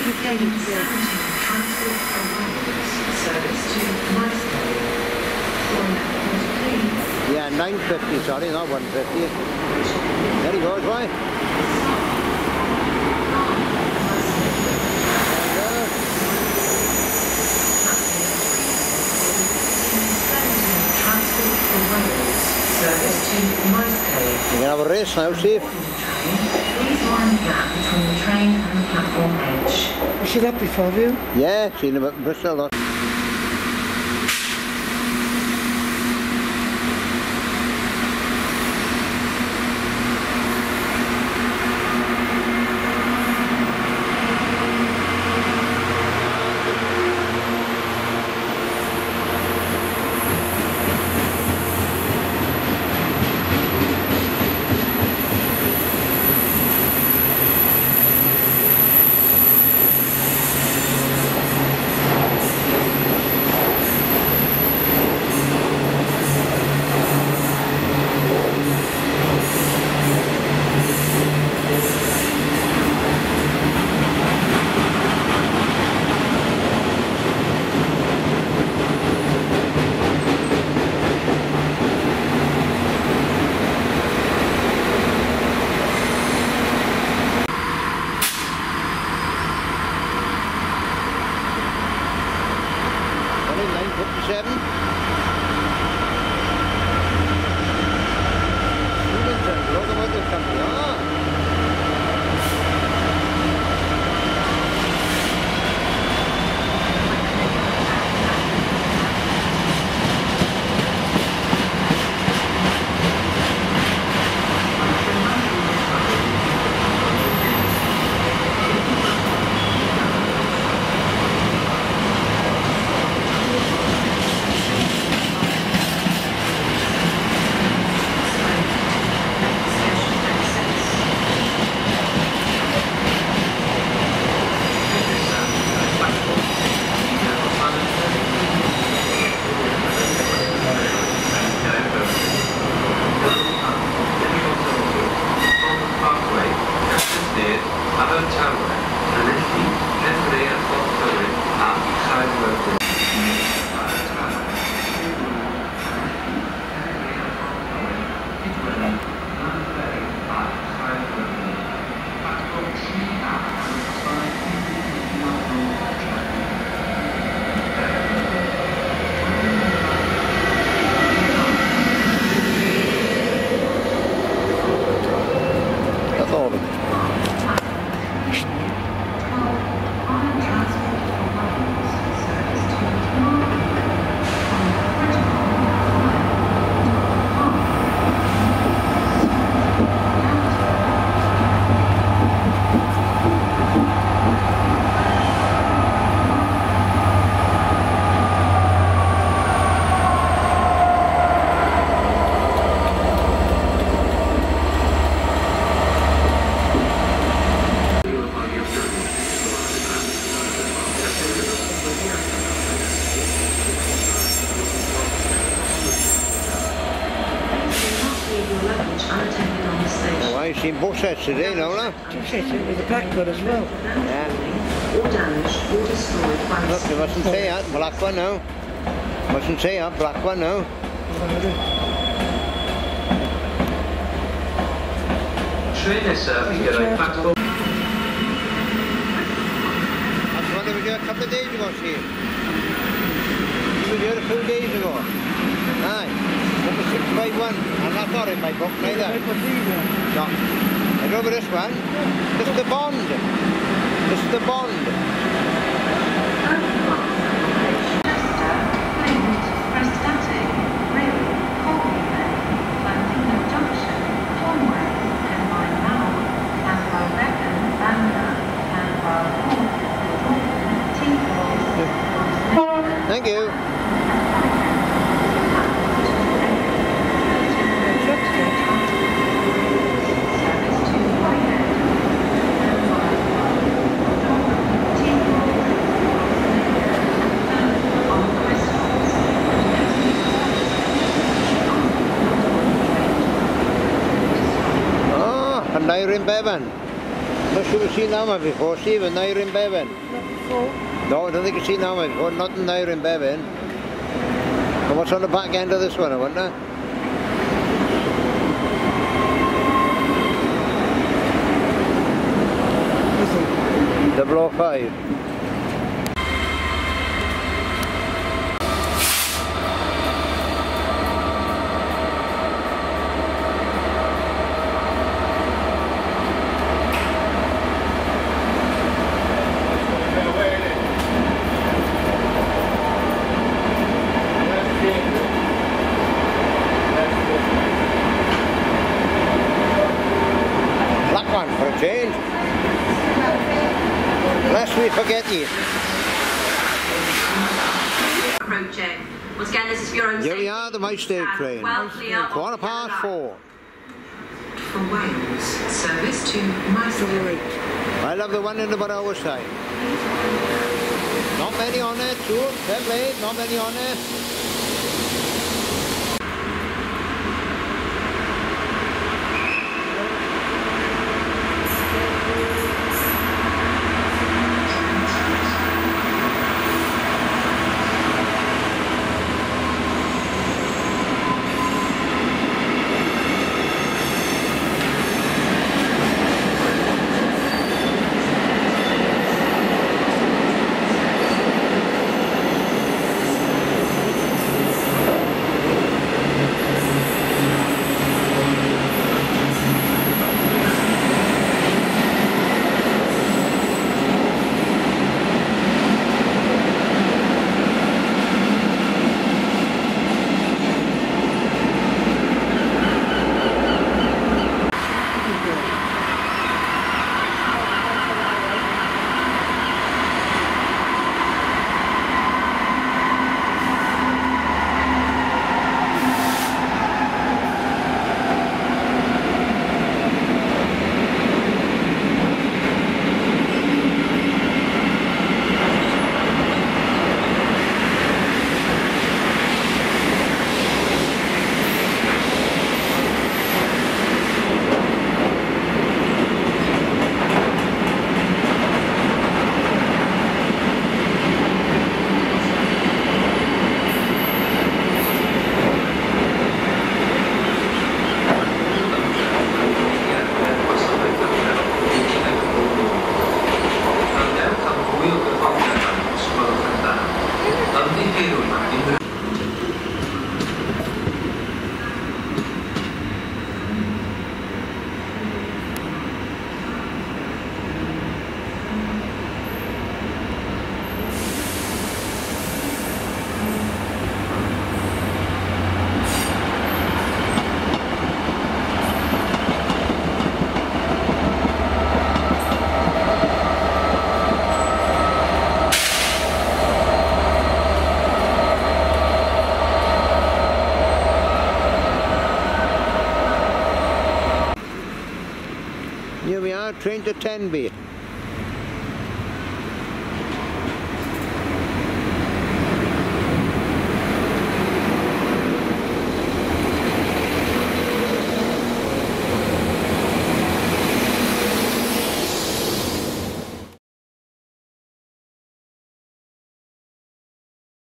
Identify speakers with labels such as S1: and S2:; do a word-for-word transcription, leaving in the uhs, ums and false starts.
S1: Yeah, nine fifty, sorry, not one fifty. There he goes, why? You can have a race now, Steve.
S2: Please mind the gap between the train and the platform edge.
S3: You see that before, have you?
S1: Yeah, seen him at Bristol lot. fifty-seven. Locomotive company, ah. Oh, I've seen both sets today now, no?
S3: Two sets with a black one as well.
S1: Yeah.
S2: Or damaged or destroyed by
S1: Look, you mustn't say that, black one now. Mustn't say that, black one now.
S4: Train is serving at a platform.
S1: That's the one that was here a couple of days ago, Steve. He was here a few days ago. Aye. Number six five one. I'm not got it in my book neither. No. I go over this one. This is the Bond. This is the Bond. Thank you. Oh, and Iron Bevan. not sure we've seen that one before, Stephen, now you're in Bevan.
S3: Not before.
S1: No, I don't think you've seen that one before, not now you're in Bevan. And what's on the back end of this one, I wonder? double oh five. Black one for a change. Lest we forget you.
S5: Approaching. Once again, this is for your own
S1: Here we
S5: safety.
S1: are, the Maesteg train.
S5: Well clear.
S1: Quarter past four.
S2: For Wales, service to Maesteg.
S1: I love the one in about hour's time. Not many on it, too. Fair play, not many on it. Here we are, train to Tenby.